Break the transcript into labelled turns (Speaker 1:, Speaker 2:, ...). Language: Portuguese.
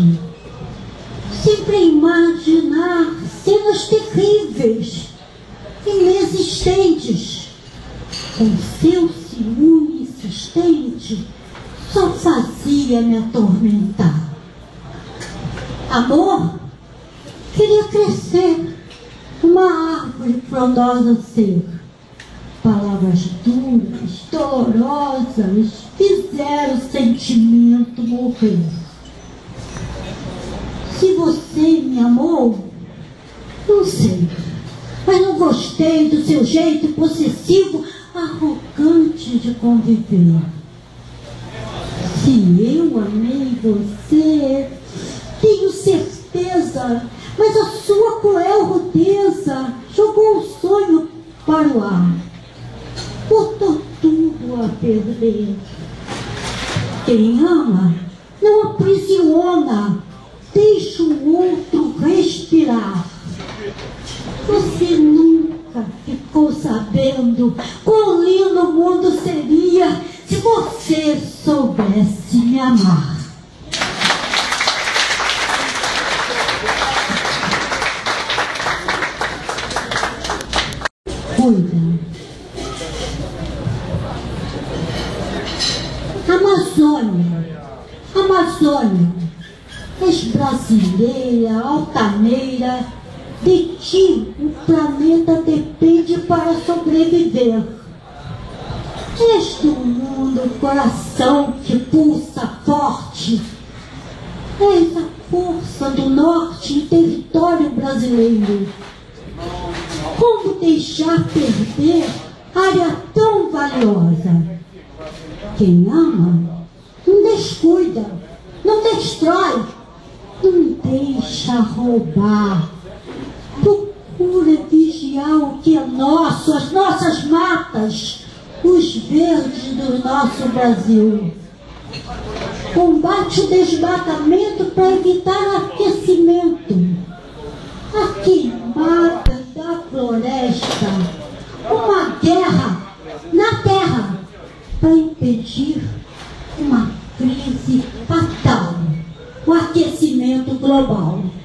Speaker 1: mente, sempre a imaginar cenas terríveis, inexistentes. Com seu ciúme insistente, só fazia me atormentar. Amor queria crescer, uma árvore frondosa ser. Palavras duras, dolorosas, fizeram o sentimento morrer. Se você me amou, não sei, mas não gostei do seu jeito possessivo, arrogante de conviver. Se eu amei você, tenho certeza, mas a sua cruel rudeza jogou o sonho para o ar, botou tudo a perder. Quem ama não aprisiona, deixa o outro respirar. Você nunca ficou sabendo quão lindo o mundo seria se você soubesse me amar. Cuida. Amazônia, és brasileira, altaneira, de ti o planeta depende para sobreviver. És do mundo coração que pulsa forte, és a força do norte em território brasileiro. Como deixar perder área tão valiosa? Quem ama não descuida, não destrói, não deixa roubar. Procura vigiar o que é nosso, as nossas matas, os verdes do nosso Brasil. Combate o desmatamento para evitar aquecimento. A queimada da floresta, uma guerra na terra para impedir uma crise fatal, o aquecimento global.